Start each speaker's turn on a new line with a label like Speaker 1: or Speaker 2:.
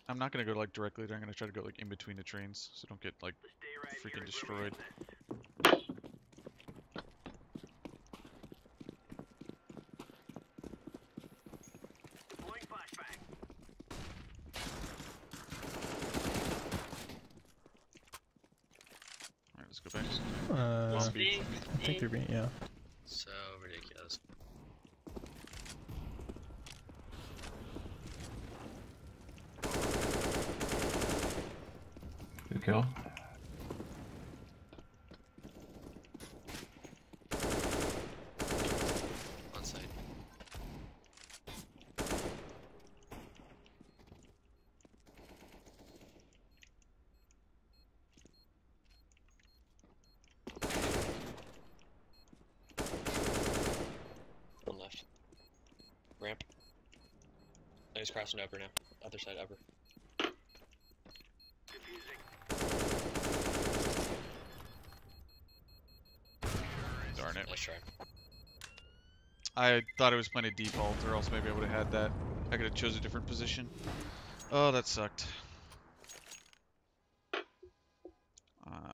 Speaker 1: I'm not gonna go like directly there. I'm gonna try to go like in between the trains, so don't get like freaking destroyed. Alright, let's go back.
Speaker 2: I
Speaker 1: Speed.
Speaker 2: think they're being, yeah.
Speaker 3: So ridiculous.
Speaker 4: Good kill.
Speaker 3: On site. One left. Ramp. Oh, he's crossing upper now. Other side upper.
Speaker 1: Darn it.
Speaker 3: Nice try.
Speaker 1: I thought it was playing a default, or else maybe I would have had that. I could have chose a different position. Oh, that sucked.